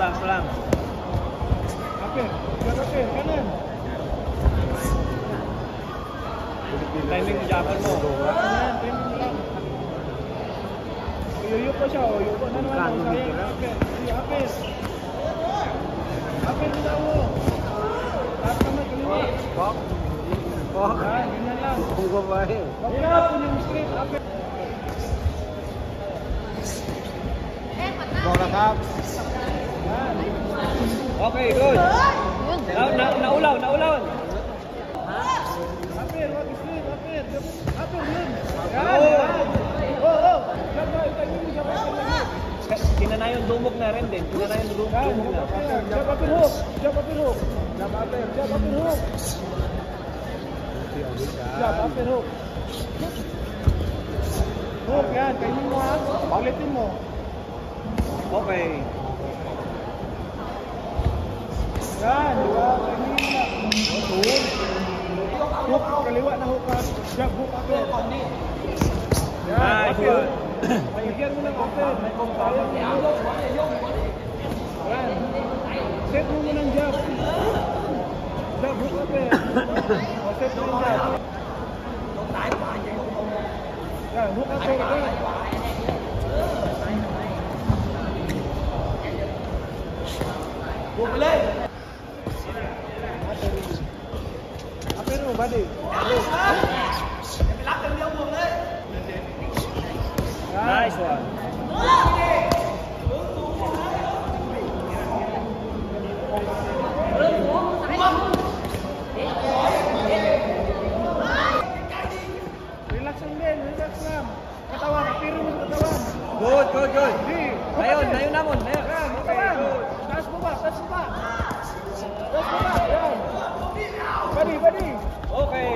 Salam. Oke, kanan. Timing Jafar mo. Kanan, timing lang. Uyuyuk ko siya, uyuyuk ko na naman. Oke, Hafiz. Hafiz na mo. Taas naman kaliwa. Bok. Ganyan lang. Kung babae. Wag na, punyong straight. Hafiz. Bola kap. Okay, good. Naulaw. Hafiz, wag straight. Hafiz yun. Yan. Oh. Tinanayon dumog na rin din. Tinanayon dumog na. Jab up and hook. Jab up and hook. Hook yan, kainin mo ha. Ulitin mo. Okay. Yan, di ba? Kainin mo na. Hook, kaliwa na hook ha. Jab, hook ako. Yan, Nice okay. one. Bigyan mo ng open. Sayang mo. Yan. Set mo mo ng jab. Jab, hook open. O, set mo ng jab. Yan, hook open. Hook ulit. Open mo, buddy. Nice one. Relax lang. Katawan, apiro mo sa katawan. Good. Di. Nayon namon. Yan, katawan. Taas mo ba? Yan. Badi. Okay.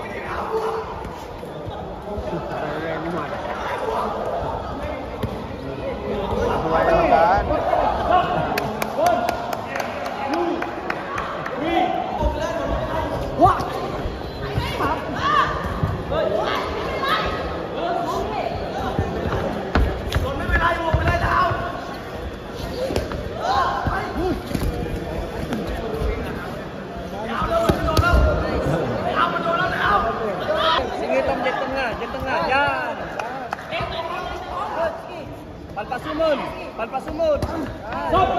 Sige, diyan tengah. Yan. Palpasumon.